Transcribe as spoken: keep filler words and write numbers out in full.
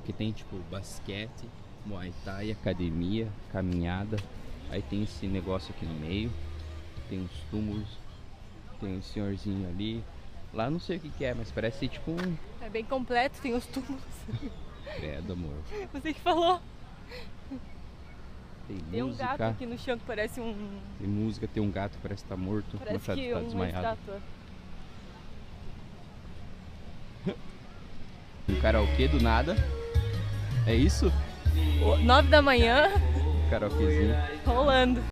porque tem tipo basquete, muay thai, academia, caminhada. Aí tem esse negócio aqui no meio, tem uns túmulos, tem um senhorzinho ali. Lá não sei o que que é, mas parece tipo um... É bem completo, tem os túmulos. Credo, amor. Você que falou. Tem, Tem um música, gato aqui no chão que parece um... tem música, tem um gato que parece que tá morto, Parece machado que tá uma desmaiado. estátua. Um karaokê do nada. É isso? Nove da manhã, Karaokezinho. rolando.